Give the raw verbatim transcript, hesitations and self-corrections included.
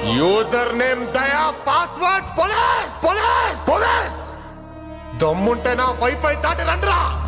User name Daya, password police police police. దమ్ముంటే నా wifi దాటి రండ్రా.